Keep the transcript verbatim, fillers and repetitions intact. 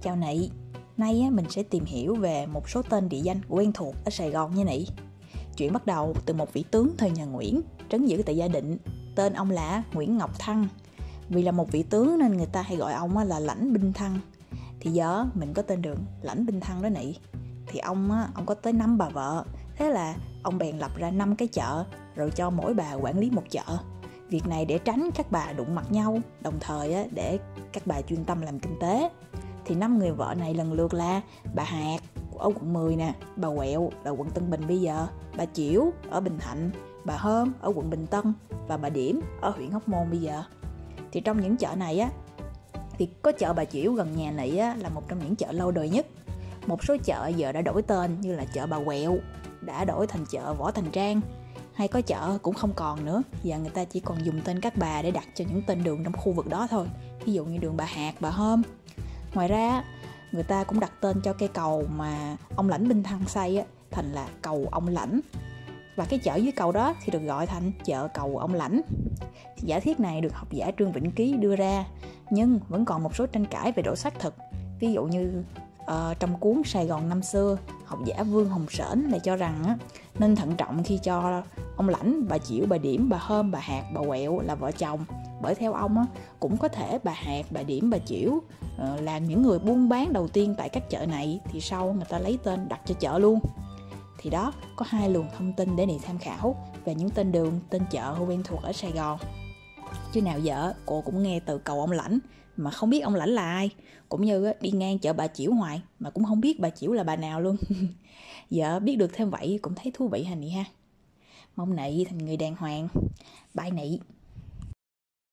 Chào Nị, nay á, mình sẽ tìm hiểu về một số tên địa danh quen thuộc ở Sài Gòn nha Nị. Chuyện bắt đầu từ một vị tướng thời nhà Nguyễn, trấn giữ tại Gia Định. Tên ông là Nguyễn Ngọc Thăng. Vì là một vị tướng nên người ta hay gọi ông là Lãnh Binh Thăng. Thì giờ mình có tên đường Lãnh Binh Thăng đó Nị. Thì ông á, ông có tới năm bà vợ. Thế là ông bèn lập ra năm cái chợ, rồi cho mỗi bà quản lý một chợ. Việc này để tránh các bà đụng mặt nhau, đồng thời á, để các bà chuyên tâm làm kinh tế. Thì năm người vợ này lần lượt là bà Hạt ở quận mười nè, bà Quẹo là quận Tân Bình bây giờ, bà Chiểu ở Bình Thạnh, bà Hôm ở quận Bình Tân và bà Điểm ở huyện Hóc Môn bây giờ. Thì trong những chợ này á, thì có chợ Bà Chiểu gần nhà Nị á, là một trong những chợ lâu đời nhất. Một số chợ giờ đã đổi tên như là chợ Bà Quẹo đã đổi thành chợ Võ Thành Trang, hay có chợ cũng không còn nữa, giờ người ta chỉ còn dùng tên các bà để đặt cho những tên đường trong khu vực đó thôi, ví dụ như đường Bà Hạt, bà Hôm. Ngoài ra người ta cũng đặt tên cho cây cầu mà ông Lãnh Binh Thăng xây á, thành là cầu ông Lãnh, và cái chợ dưới cầu đó thì được gọi thành chợ cầu ông Lãnh. Thì giả thiết này được học giả Trương Vĩnh Ký đưa ra, nhưng vẫn còn một số tranh cãi về độ xác thực. Ví dụ như uh, trong cuốn Sài Gòn năm xưa, học giả Vương Hồng Sển lại cho rằng á, nên thận trọng khi cho ông Lãnh, bà Chiểu, bà Điểm, bà Hôm, bà Hạt, bà Quẹo là vợ chồng. Bởi theo ông á, cũng có thể bà Hạt, bà Điểm, bà Chiểu uh, là những người buôn bán đầu tiên tại các chợ này, thì sau người ta lấy tên đặt cho chợ luôn. Thì đó, có hai luồng thông tin để Nị tham khảo về những tên đường, tên chợ quen thuộc ở Sài Gòn. Chứ nào giờ cô cũng nghe từ cầu ông Lãnh mà không biết ông Lãnh là ai, cũng như đi ngang chợ bà Chiểu hoài mà cũng không biết bà Chiểu là bà nào luôn. Giờ biết được thêm vậy cũng thấy thú vị hả Nị ha. Mong Nị thành người đàng hoàng. Bye Nị.